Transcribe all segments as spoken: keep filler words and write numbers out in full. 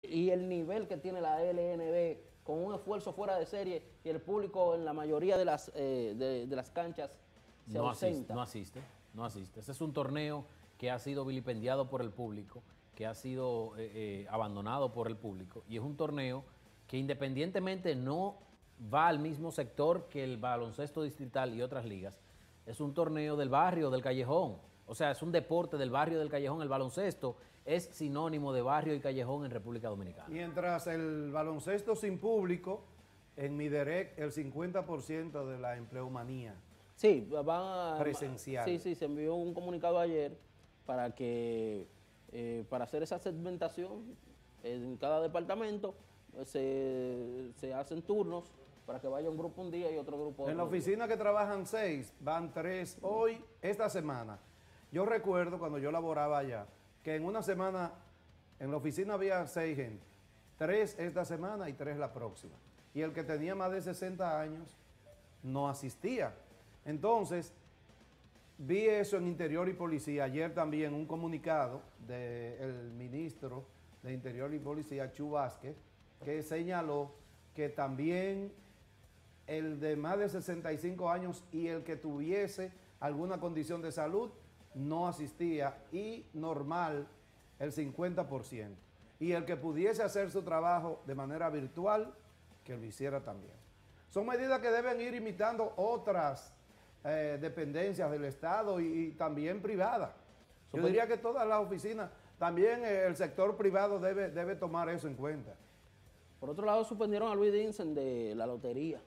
y el nivel que tiene la L N B con un esfuerzo fuera de serie y el público en la mayoría de las, eh, de, de las canchas se no ausenta. Asiste, no asiste, no asiste. Ese es un torneo que ha sido vilipendiado por el público, que ha sido eh, eh, abandonado por el público, y es un torneo que independientemente no va al mismo sector que el baloncesto distrital y otras ligas, es un torneo del barrio, del callejón. O sea, es un deporte del barrio, del callejón. El baloncesto es sinónimo de barrio y callejón en República Dominicana. Mientras el baloncesto sin público, en Miderec el cincuenta por ciento de la empleomanía. Sí, van a, presencial. Sí, sí, se envió un comunicado ayer para que, eh, para hacer esa segmentación en cada departamento, se, se hacen turnos para que vaya un grupo un día y otro grupo otro En la oficina día. que trabajan seis, van tres hoy, esta semana. Yo recuerdo cuando yo laboraba allá, que en una semana en la oficina había seis gente, tres esta semana y tres la próxima. Y el que tenía más de sesenta años no asistía. Entonces, vi eso en Interior y Policía. Ayer también un comunicado del ministro de Interior y Policía, Chu Vázquez, que señaló que también el de más de sesenta y cinco años y el que tuviese alguna condición de salud no asistía, y normal el cincuenta por ciento. Y el que pudiese hacer su trabajo de manera virtual, que lo hiciera también. Son medidas que deben ir imitando otras eh, dependencias del Estado y, y también privadas. Yo diría que todas las oficinas, también el sector privado debe, debe tomar eso en cuenta. Por otro lado, suspendieron a Luis Dinsen de la lotería.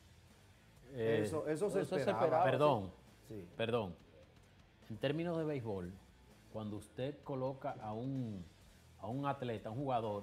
Eh, eso, eso se eso esperaba. se esperaba. Perdón, Sí. perdón. En términos de béisbol, cuando usted coloca a un, a un atleta, a un jugador,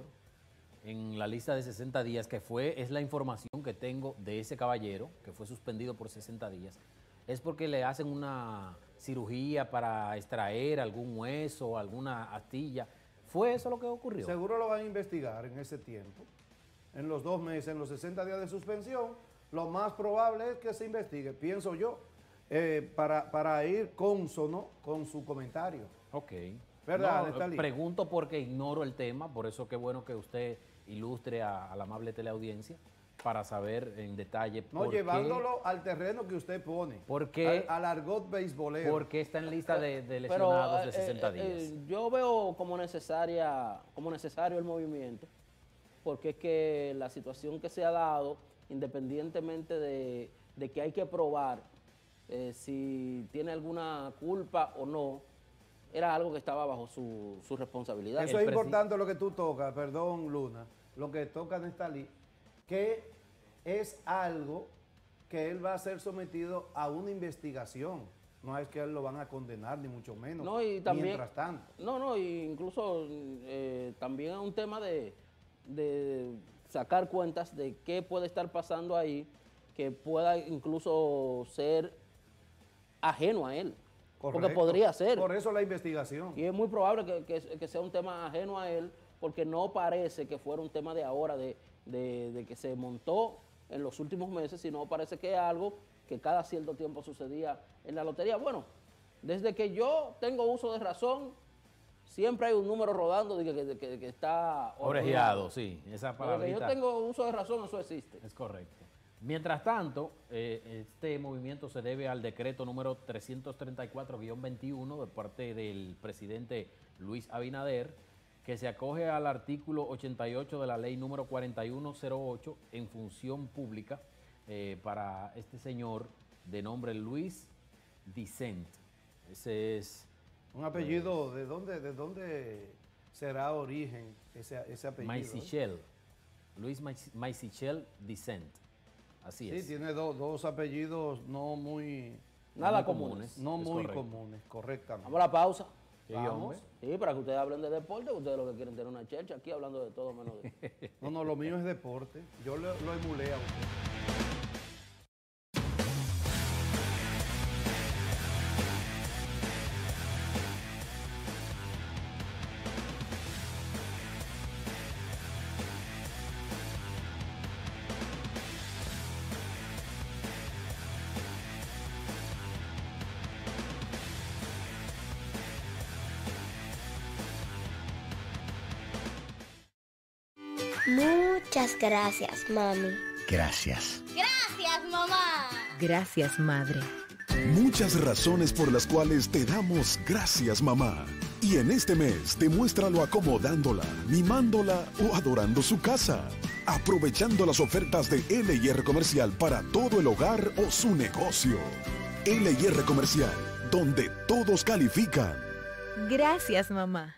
en la lista de sesenta días, que fue, es la información que tengo de ese caballero, que fue suspendido por sesenta días, es porque le hacen una cirugía para extraer algún hueso, alguna astilla. ¿Fue eso lo que ocurrió? Seguro lo van a investigar en ese tiempo. En los dos meses, en los sesenta días de suspensión, lo más probable es que se investigue, pienso yo, eh, para, para ir cónsono con su comentario. Ok. ¿Verdad, No, Nestalí? pregunto porque ignoro el tema, por eso qué bueno que usted ilustre a, a la amable teleaudiencia para saber en detalle No, por llevándolo al terreno que usted pone. ¿Por qué? Al, al argot beisbolero. qué, por qué está en lista de, de Pero, lesionados de eh, sesenta eh, días. eh, yo veo como necesaria, como necesario el movimiento, porque es que la situación que se ha dado, independientemente de, de que hay que probar eh, si tiene alguna culpa o no, era algo que estaba bajo su, su responsabilidad. Eso El es presi- importante lo que tú tocas, perdón Luna, lo que toca Nestalí, que es algo que él va a ser sometido a una investigación. No es que él lo van a condenar, ni mucho menos, No, y también, mientras tanto. No, no, y incluso eh, también es un tema de, de sacar cuentas de qué puede estar pasando ahí, que pueda incluso ser ajeno a él. Porque Correcto. podría ser. Por eso la investigación. Y es muy probable que, que- que sea un tema ajeno a él, porque no parece que fuera un tema de ahora, de, de- de que se montó en los últimos meses, sino parece que es algo que cada cierto tiempo sucedía en la lotería. Bueno, desde que yo tengo uso de razón, siempre hay un número rodando de que, que- que- que está Orejeado, sí, esa Desde que palabrita yo tengo uso de razón, eso existe. es correcto. Mientras tanto, eh, este movimiento se debe al decreto número trescientos treinta y cuatro guión veintiuno de parte del presidente Luis Abinader, que se acoge al artículo ochenta y ocho de la ley número cuarenta y uno cero ocho en función pública eh, para este señor de nombre Luis Dicent. Ese es Un apellido, ¿de dónde, de dónde será origen ese, ese apellido? Maisichel. Luis Maisichel Dicent. Así Sí, es. tiene do- dos apellidos no muy, Nada Muy comunes. no Es muy correcto. comunes, correctamente. Vamos a la pausa. Sí, Vamos. hombre. Sí, para que ustedes hablen de deporte, ustedes lo que quieren tener una chercha aquí hablando de todo menos de... No, no, lo mío es deporte. Yo lo, lo emulé a usted. Muchas gracias, mami. Gracias. Gracias, mamá. Gracias, madre. Muchas razones por las cuales te damos gracias, mamá. Y en este mes, demuéstralo acomodándola, mimándola o adorando su casa. Aprovechando las ofertas de L y R Comercial para todo el hogar o su negocio. L y R Comercial, donde todos califican. Gracias, mamá.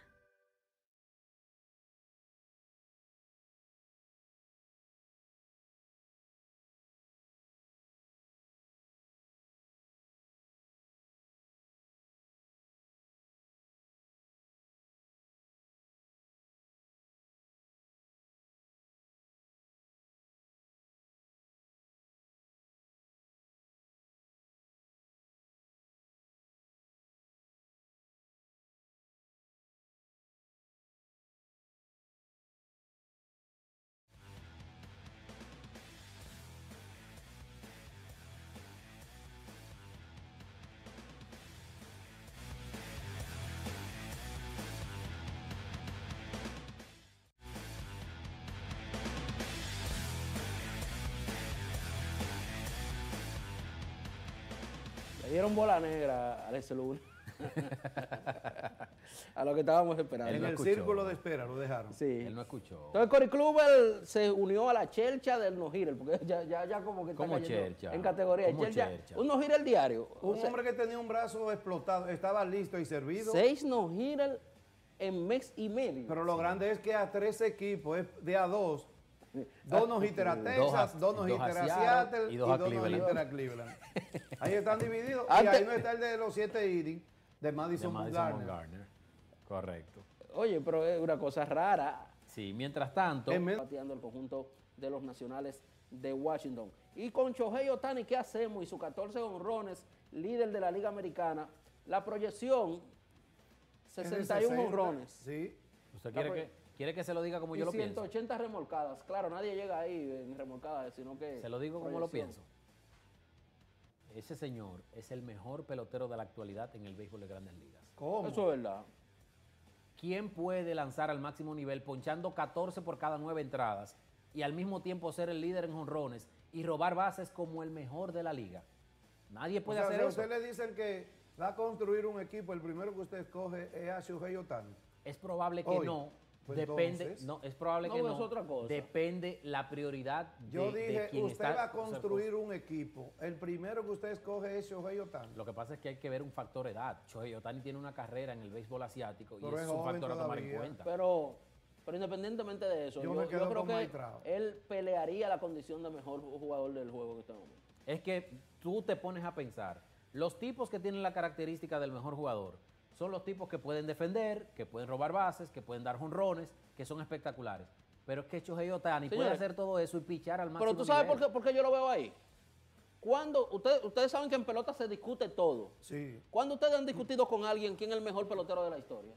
Le dieron bola negra a Alex Luna. A lo que estábamos esperando. En no el escuchó. círculo de espera lo dejaron. Sí. Él no escuchó. Entonces Cory Kluber se unió a la chelcha del no-hitter, porque ya, ya, ya como que está ¿Cómo cayendo chelcha? en categoría. ¿Cómo Chelcha, chelcha? un no-hitter diario. Un O sea, hombre que tenía un brazo explotado, estaba listo y servido. seis no-hitter en mes y medio. Pero lo grande es que a tres equipos, es de a dos, dos no hitter a Dos Texas, a- dos no dos a hitter a Seattle Seattle y y dos dos a no Cleveland. hitter a Cleveland. Ahí están divididos. Y Antes- ahí no está el de los siete innings de De Madison Madison Bumgarner. Bumgarner. Correcto. Oye, pero es una cosa rara. Sí, mientras tanto, En me- Bateando el conjunto de los nacionales de Washington. Y con Shohei Ohtani, ¿qué hacemos? Y sus catorce honrones, líder de la Liga Americana. La proyección, es de sesenta y uno sesenta. honrones. Sí. ¿usted quiere que, quiere que se lo diga como Y yo lo pienso? ciento ochenta remolcadas. Claro, nadie llega ahí en remolcadas, sino que... Se lo digo como lo proyección. pienso. Ese señor es el mejor pelotero de la actualidad en el béisbol de Grandes Ligas. ¿Cómo? Eso es verdad. ¿Quién puede lanzar al máximo nivel ponchando catorce por cada nueve entradas y al mismo tiempo ser el líder en jonrones y robar bases como el mejor de la liga? Nadie O puede sea, hacer si a eso. usted le dicen que va a construir un equipo, el primero que usted escoge es a Shohei Ohtani. Es probable que Hoy. no. Pues Depende, entonces- no, es probable No, que es no. otra cosa. Depende la prioridad de, Yo de dije, quien usted está- va a construir un equipo. El primero que usted escoge es Shohei Ohtani. Lo que pasa es que hay que ver un factor edad. Shohei Ohtani tiene una carrera en el béisbol asiático Pero y es es un joven factor a tomar en todavía. cuenta. Pero, pero independientemente de eso, Yo yo, me quedo yo creo con que Mike Trout. él pelearía la condición de mejor jugador del juego en este momento. Es que tú te pones a pensar, los tipos que tienen la característica del mejor jugador son los tipos que pueden defender, que pueden robar bases, que pueden dar jonrones, que son espectaculares. Pero es que Shohei Ohtani puede Señores, hacer todo eso y pichar al máximo Pero tú sabes nivel. por qué, por qué yo lo veo ahí. Cuando ustedes, ustedes saben que en pelota se discute todo. Sí. ¿Cuándo ustedes han discutido con alguien quién es el mejor pelotero de la historia?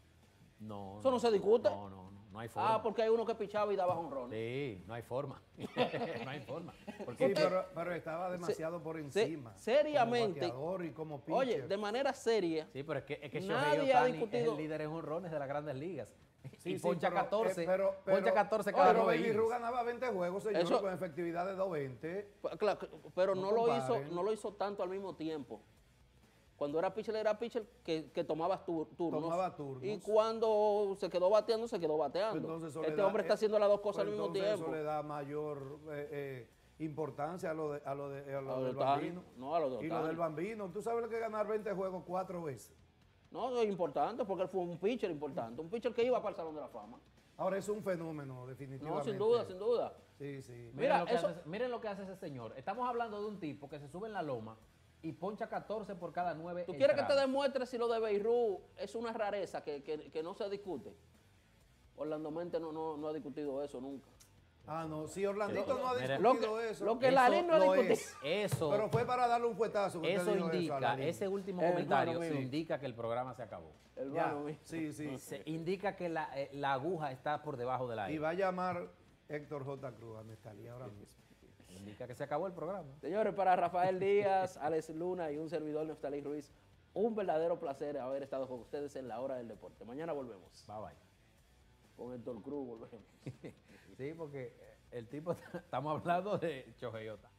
No, ¿Eso no se discute? No, no, no, no hay forma. Ah, porque hay uno que pichaba y daba honrón. Sí, no hay forma. no hay forma. Sí, Porque pero, pero estaba demasiado por encima. seriamente, Como bateador y como pitcher. Oye, de manera seria, sí, pero es que, es que Nadie Shohei ha Ohtani discutido- es el líder en jonrones de las Grandes Ligas. Sí, y sí, poncha pero, catorce, eh, pero- pero- poncha catorce cada Pero nueve Baby innings. Ruth ganaba veinte juegos, señor, Eso- con efectividad de dos veinte. pa- claro, pero No no, lo hizo, comparen. no lo hizo tanto al mismo tiempo. Cuando era pitcher, era pitcher que, que tomaba tur- turnos. Tomaba turnos. Y cuando se quedó bateando, se quedó bateando. Entonces eso le este da- hombre está eh, haciendo las dos cosas pues al mismo entonces tiempo. Eso le da mayor eh, eh, importancia a lo, de, a lo, de, a lo A lo del de Ohtani. bambino. No, a lo de Y lo Ohtani. del bambino. Tú sabes lo que es ganar veinte juegos cuatro veces. No, es importante porque él fue un pitcher importante. Un pitcher que iba para el Salón de la Fama. Ahora es un fenómeno, definitivamente. No, sin duda, sin duda. Sí, sí. Miren, Mira, lo que eso- hace, miren lo que hace ese señor. Estamos hablando de un tipo que se sube en la loma y poncha catorce por cada nueve ¿Tú quieres que te entradas. demuestre si lo de Beirut es una rareza que, que- que no se discute? Orlando Mente no, no, no ha discutido eso nunca. Ah, no, si Orlandito Lo- no ha mira, discutido lo que- eso. lo que Eso Larín no ha lo discutido. es. Eso, Pero fue para darle un fuetazo. que usted eso dijo a indica, Larín. ese último Eh, comentario hermano mío. indica que el programa se acabó. Hermano Ya, mío. sí, sí. Se indica que la, eh, la aguja está por debajo de la Y E. va a llamar Héctor J. Cruz a Nestalí ahora mismo. Indica que se acabó el programa. Señores, para Rafael Díaz, Alex Luna y un servidor Neftalí Ruiz, un verdadero placer haber estado con ustedes en la hora del deporte. Mañana volvemos. Bye bye. Con Héctor Cruz volvemos. Sí, Sí, porque el tipo, estamos hablando de Chohei Otani.